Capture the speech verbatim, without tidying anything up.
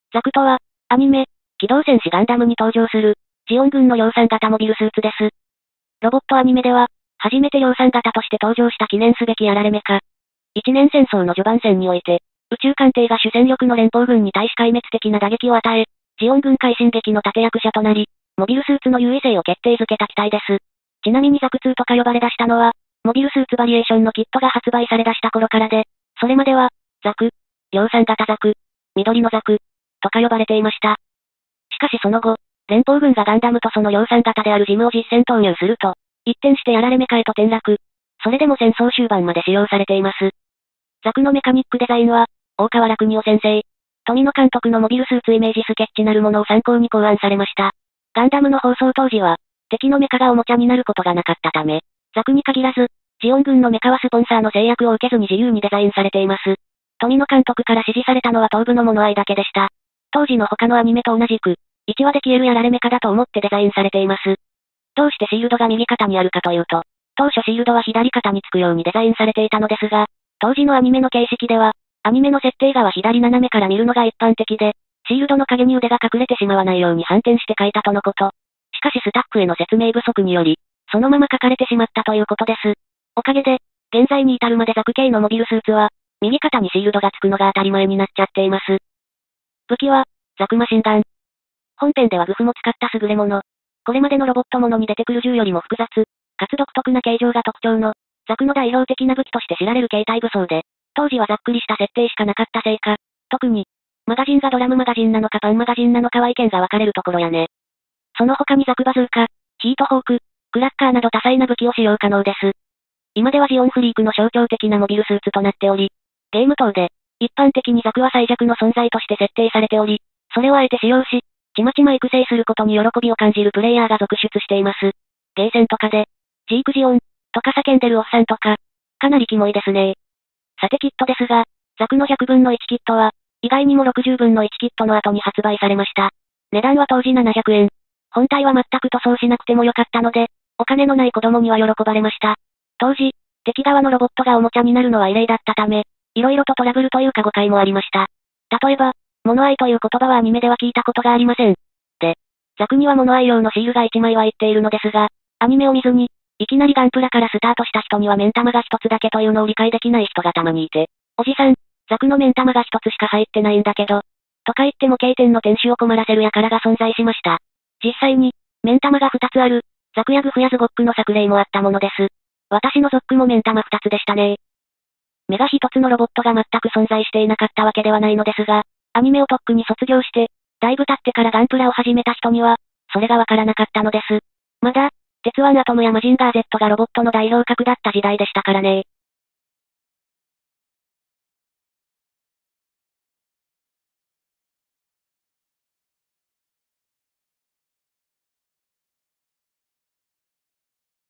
ザクとは、アニメ、機動戦士ガンダムに登場する、ジオン軍の量産型モビルスーツです。ロボットアニメでは、初めて量産型として登場した記念すべきやられめか。一年戦争の序盤戦において、宇宙艦艇が主戦力の連邦軍に対し壊滅的な打撃を与え、ジオン軍快進撃の立役者となり、モビルスーツの優位性を決定づけた機体です。ちなみにザクツーとか呼ばれ出したのは、モビルスーツバリエーションのキットが発売され出した頃からで、それまでは、ザク、量産型ザク、緑のザク、とか呼ばれていました。しかしその後、連邦軍がガンダムとその量産型であるジムを実戦投入すると、一転してやられメカへと転落。それでも戦争終盤まで使用されています。ザクのメカニックデザインは、大川楽夫先生、富野監督のモビルスーツイメージスケッチなるものを参考に考案されました。ガンダムの放送当時は、敵のメカがおもちゃになることがなかったため、ザクに限らず、ジオン軍のメカはスポンサーの制約を受けずに自由にデザインされています。富野監督から指示されたのは頭部の物合いだけでした。当時の他のアニメと同じく、いちわで消えるやられメカだと思ってデザインされています。どうしてシールドが右肩にあるかというと、当初シールドは左肩につくようにデザインされていたのですが、当時のアニメの形式では、アニメの設定画は左斜めから見るのが一般的で、シールドの影に腕が隠れてしまわないように反転して描いたとのこと。しかしスタッフへの説明不足により、そのまま描かれてしまったということです。おかげで、現在に至るまでザク系のモビルスーツは、右肩にシールドがつくのが当たり前になっちゃっています。武器は、ザクマシンガン。本編ではグフも使った優れもの。これまでのロボットものに出てくる銃よりも複雑、かつ独特な形状が特徴の、ザクの代表的な武器として知られる携帯武装で、当時はざっくりした設定しかなかったせいか、特に、マガジンがドラムマガジンなのかパンマガジンなのかは意見が分かれるところやね。その他にザクバズーカ、ヒートホーク、クラッカーなど多彩な武器を使用可能です。今ではジオンフリークの象徴的なモビルスーツとなっており、ゲーム等で、一般的にザクは最弱の存在として設定されており、それをあえて使用し、ちまちま育成することに喜びを感じるプレイヤーが続出しています。ゲーセンとかで、ジークジオン、とか叫んでるおっさんとか、かなりキモいですね。さてキットですが、ザクのひゃくぶんのいちキットは、意外にもろくじゅうぶんのいちキットの後に発売されました。値段は当時ななひゃくえん。本体は全く塗装しなくてもよかったので、お金のない子供には喜ばれました。当時、敵側のロボットがおもちゃになるのは異例だったため、色々とトラブルというか誤解もありました。例えば、物合いという言葉はアニメでは聞いたことがありません。で、ザクには物合い用のシールがいちまいは言っているのですが、アニメを見ずに、いきなりガンプラからスタートした人には目ん玉が一つだけというのを理解できない人がたまにいて、おじさん、ザクの目ん玉が一つしか入ってないんだけど、とか言っても経典の店主を困らせる輩が存在しました。実際に、目ん玉が二つある、ザクやグフやズゴックの作例もあったものです。私のゾックも目ん玉二つでしたね。目が一つのロボットが全く存在していなかったわけではないのですが、アニメをとっくに卒業して、だいぶ経ってからガンプラを始めた人には、それがわからなかったのです。まだ、鉄腕アトムやマジンガー Z がロボットの代表格だった時代でしたからね。